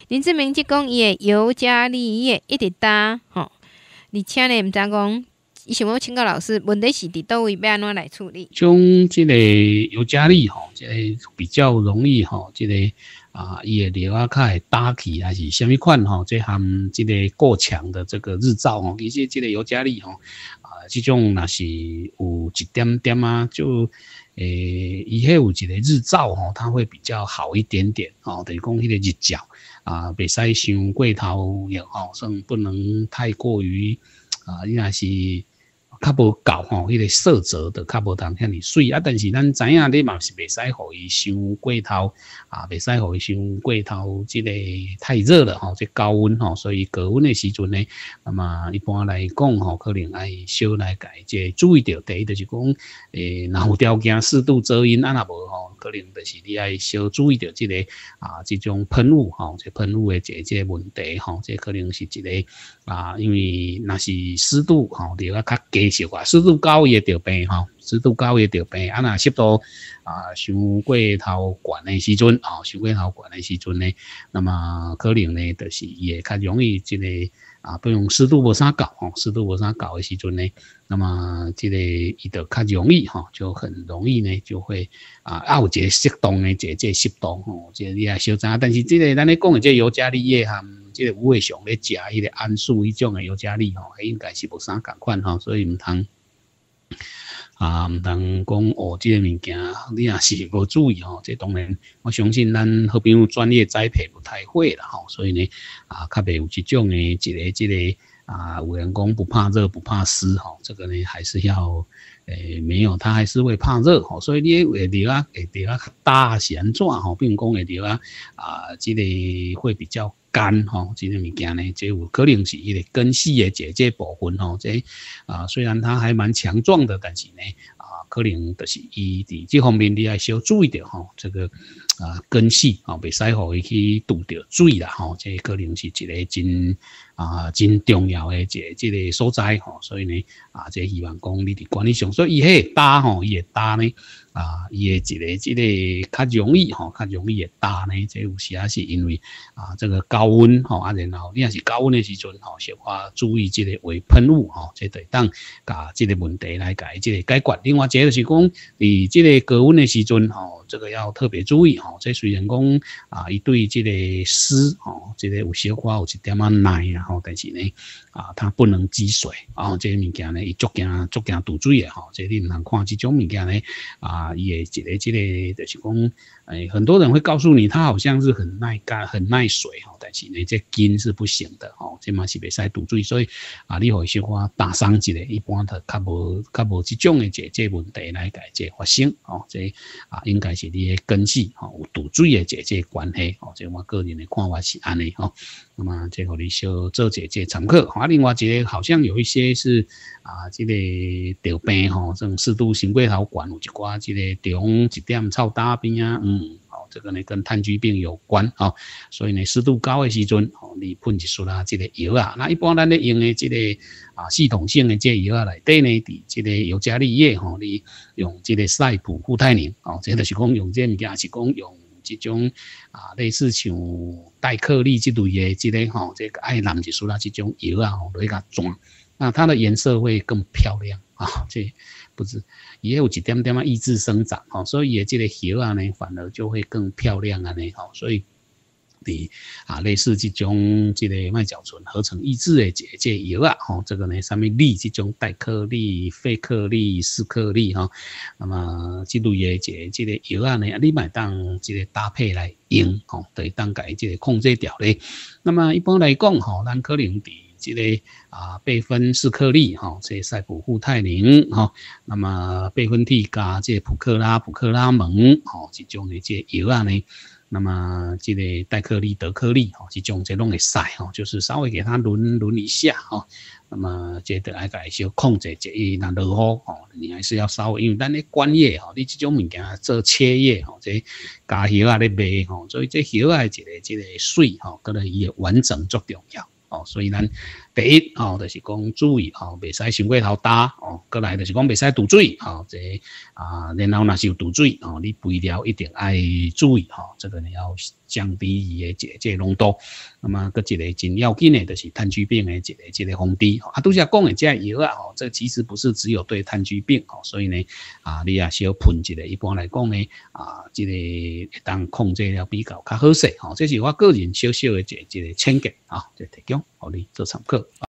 林志明即讲伊的尤加利叶一直打吼，而且呢，毋知讲伊想要请教老师，问题是伫倒位要安怎来处理？ 种即个尤加利吼，即个比较容易吼，即个伊的叶啊较会打起，还是虾米款吼？这含即个过强的这个日照吼，其实即个尤加利吼即种若是有一点点啊，就伊迄有一个日照吼，它会比较好一点点吼，等于讲迄个日照袂使伤过头吼，算不能太过于你若是较无够吼，迄个色泽的较无通遐尼水啊。但是咱知影你嘛是袂使互伊伤过头袂使互伊伤过头，即个太热了吼，即高温吼，所以高温的时阵呢，那么一般来讲吼，可能爱小来改即注意到，第一就是讲若有条件适度遮阴，若无吼，可能就是你爱小注意到即个即种喷雾吼，即喷雾的即个问题吼，即可能是一个因为若是湿度吼，就要较低少啊，湿度高也得病吼，湿度高也得病若湿度伤过头悬的时阵伤过头悬的时阵呢，那么可能呢，就是也较容易即个比如湿度无啥够湿度无啥够的时阵呢，那么即个伊就较容易就很容易呢，就会有一个适当的这个湿度即你也小知影，但是即个咱咧讲的这尤加利叶和即个有诶上咧食迄个桉树迄种的尤加利应该是无啥共款所以毋通毋通讲即个物件你若是无注意这当然我相信咱好朋友专业栽培不太会啦所以呢较袂有即种的一个即个有人讲不怕热不怕湿这个呢还是要没有，它还是会怕热所以你会热较大是安怎比如讲会热即个会比较干这个物件呢，这有可能是伊个根系的这部分这虽然它还蛮强壮的，但是呢可能就是伊伫这方面你要小注意到这个根系袂使互伊去拄着水啦这可能是一个真重要的这个所在所以呢这希望讲你伫管理上，所以伊迄个打伊会打呢伊的一个这个较容易会打呢，这有时是因为这个高温然后你若是高温的时阵小可注意这个微喷雾这就当甲这个问题来解这个解决。另外一个就是讲伫这个高温的时阵这个要特别注意这虽然讲伊对这个湿这个有小可有一点耐但是呢它不能积水这个物件呢伊足惊堵水的这你毋通看这种物件呢伊的一个这个就是讲很多人会告诉你它好像是很耐干很耐水但是呢这根是不行的这嘛是袂使堵水，所以你互伊小可打伤一下，一般就较无这种的这问题来解决发生这应该是你的根系有堵水的这关系这我个人的看法是安尼那么这互你小做这参考另外一个好像有一些是这个得病这种湿度升过头悬，有一寡这个中一点臭大便这个呢跟炭疽病有关所以呢湿度高的时阵你喷一束这个药那一般咱咧用的这个系统性的这个药内底呢，伫这个尤加利叶你用这个赛普富泰宁这就是讲用这物件是讲用这种类似像代克利这类的这个这个爱染一束这种药落去甲装，那它的颜色会更漂亮这不是也有一点点抑制生长所以也这个叶呢反而就会更漂亮所以类似这种这个麦角醇合成抑制的这药这个呢上面利这种代克利、费克利、斯克利那么这类的这个药呢你买当这个搭配来用对当改这个控制掉咧。那么一般来讲咱可能这个贝芬斯克利这赛普富泰宁那么贝芬替加这普克拉蒙这种的这药呢，那么这个代克利、德克利这种这拢会使就是稍微给它轮一下那么这个要改小控制这那落雨你还是要稍微，因为咱咧管叶你这种物件做切叶这加叶咧卖所以这叶的一个这个水可能伊的完整足重要所以咱第一就是讲注意袂使伤过头大过来就是讲袂使堵水这然后若是有堵水你肥料一定要注意这个你要降低伊的这个浓度。那么个一个真要紧的，就是炭疽病的一个防治。拄则讲的这药啊，这其实不是只有对炭疽病，所以呢，你也小喷一个，一般来讲呢，这个会当控制了比较较好势。这是我个人小小的一个见解，就提供互你做参考。